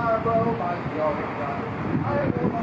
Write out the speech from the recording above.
bro, my y'all got it. I ain't gonna lie.